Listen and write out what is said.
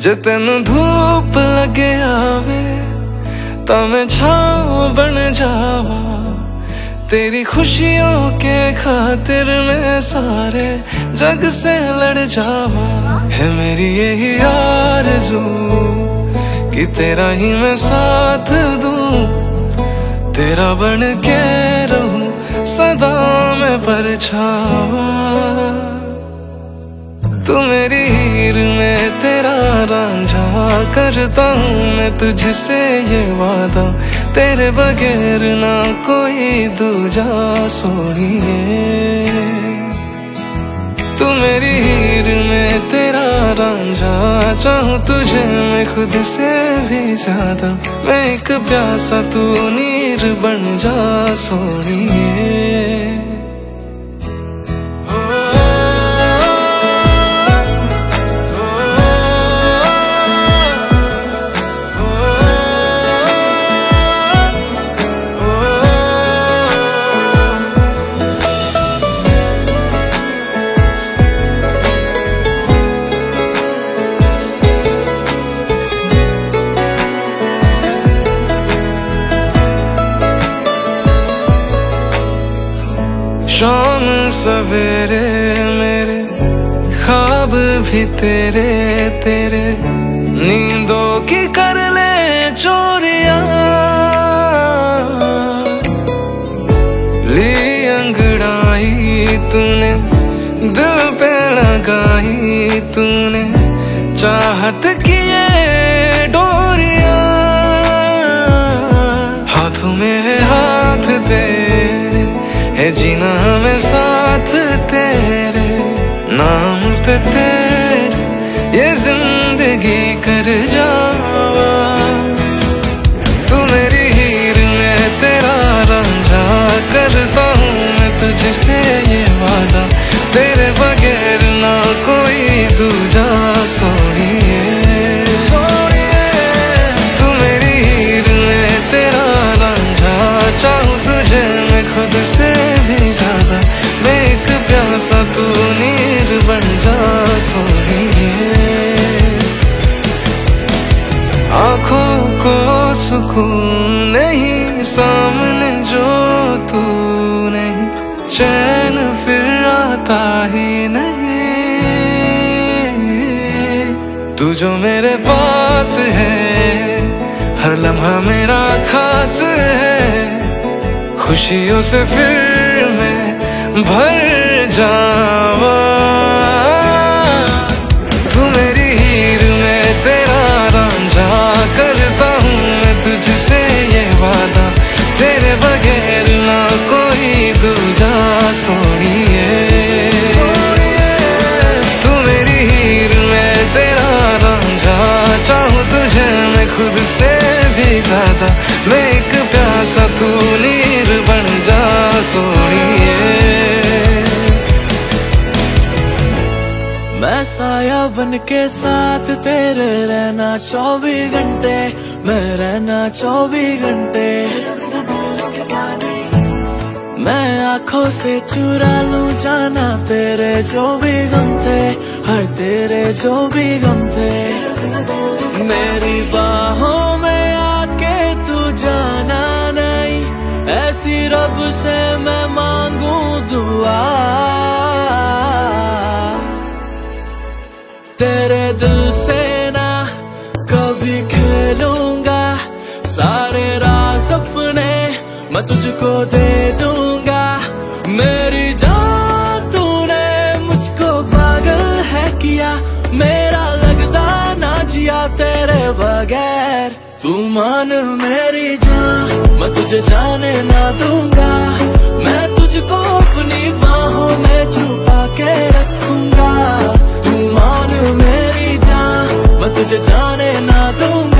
जे तेन धूप लगे आवे ता मैं छाँव बन जावा। तेरी खुशियों के खातिर मैं सारे जग से लड़ जावा। है मेरी यही आरज़ू कि तेरा ही मैं साथ दूं, तेरा बन के रहूं सदा मैं परछावा। तू मेरी हीर में तेरा रांझा, करता हूँ मैं तुझसे ये वादा, तेरे बगैर ना कोई दूजा सोनिए। तू मेरी हीर में तेरा रांझा, चाहूँ तुझे मैं खुद से भी ज्यादा। मैं एक प्यासा तू नीर बन जा सोनिए। शाम सवेरे मेरे ख्वाब भी तेरे तेरे, नींदों की कर ले चोरियां। ली अंगड़ाई तूने दिल पे लगाई तूने, चाहत की ये डोरियां। हाथों में है हाथ तेरे, है जीना हमें साथ तेरे, नाम पे तेरे ये जिंदगी कर जावा। तू मेरी हीर में तेरा रांझा, करता हूँ मैं तुझसे ये वादा, तेरे बगैर ना कोई दूजा सोनिए। तू मेरी हीर में तेरा रांझा, चाहूँ तुझे मैं खुद से भी ज्यादा। मैं एक प्यासा तू नीर बन जा सोनिए। आँखों को सुकून नहीं सामने जो तू नहीं, चैन फिर आता ही नहीं। तू जो मेरे पास है, हर लम्हा मेरा खास है, खुशियों से फिर मैं भर जावा। तू मेरी हीर में तेरा रांझा, करता हूँ मैं तुझसे ये वादा, तेरे बगैर ना कोई दूजा सोनिए। तू मेरी हीर में तेरा रांझा, चाहूँ तुझे मैं खुद से भी ज्यादा। मैं एक प्यासा तू नीर बन जा सोनिए। मैं साया बन के साथ तेरे रहना 24 घंटे, मैं रहना 24 घंटे। मैं आँखों से चुरा लूं जाना तेरे जो भी गम थे, हाय तेरे जो भी गम थे। मेरी बाहों में आके तू जाना नहीं, ऐसी रब से मैं मांगू दुआ। तेरे दिल से ना कभी खेलूंगा, सारे राज अपने मैं तुझको दे दूंगा। मेरी जान तूने मुझको पागल है किया, मेरा लगता ना जिया तेरे बगैर। तू मान मेरी जान, मैं तुझे जाने ना दूंगा, मैं तुझको अपनी बाहों में छुपा के रखूंगा। तू मान मेरी जान, मैं तुझे जाने ना दूंगा।